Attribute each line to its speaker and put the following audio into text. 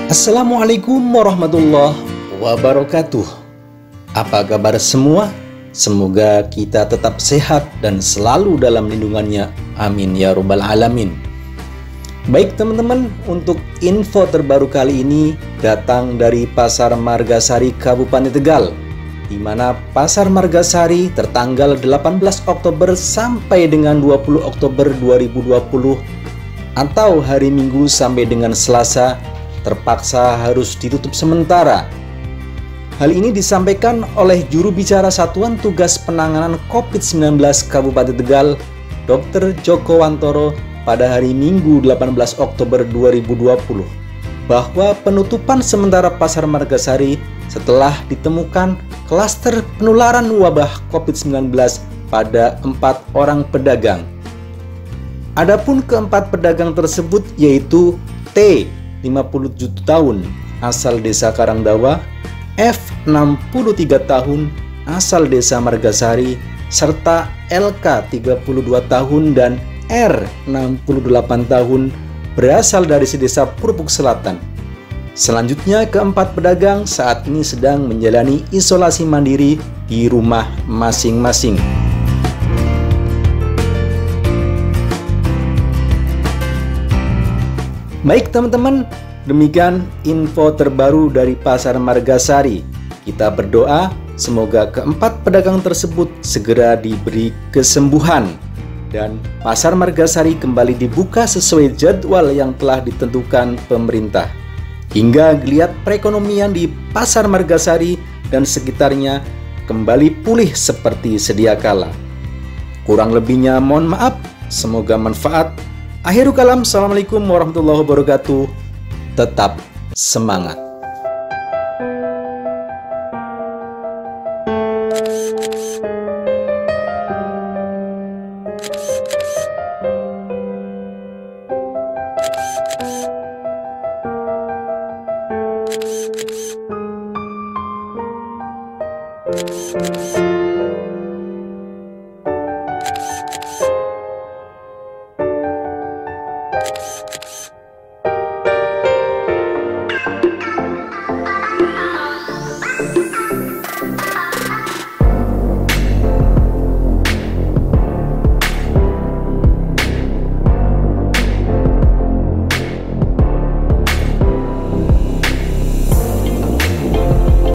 Speaker 1: Assalamualaikum warahmatullahi wabarakatuh. Apa kabar semua? Semoga kita tetap sehat dan selalu dalam lindungannya. Amin ya rabbal alamin. Baik teman-teman, untuk info terbaru kali ini datang dari Pasar Margasari Kabupaten Tegal, di mana Pasar Margasari tertanggal 18 Oktober sampai dengan 20 Oktober 2020 atau hari Minggu sampai dengan Selasa terpaksa harus ditutup sementara. Hal ini disampaikan oleh juru bicara Satuan Tugas Penanganan COVID-19 Kabupaten Tegal, Dr. Joko Wantoro, pada hari Minggu 18 Oktober 2020, bahwa penutupan sementara Pasar Margasari setelah ditemukan klaster penularan wabah COVID-19 pada 4 orang pedagang. Adapun keempat pedagang tersebut yaitu T, 57 tahun, asal desa Karangdawa, F, 63 tahun, asal desa Margasari, serta LK, 32 tahun, dan R, 68 tahun, berasal dari desa Purpuk Selatan. Selanjutnya, keempat pedagang saat ini sedang menjalani isolasi mandiri di rumah masing-masing. Baik teman-teman, demikian info terbaru dari Pasar Margasari. Kita berdoa semoga keempat pedagang tersebut segera diberi kesembuhan dan Pasar Margasari kembali dibuka sesuai jadwal yang telah ditentukan pemerintah, hingga geliat perekonomian di Pasar Margasari dan sekitarnya kembali pulih seperti sedia kala. Kurang lebihnya mohon maaf, semoga manfaat. Akhirul kalam, assalamualaikum warahmatullahi wabarakatuh. Tetap semangat.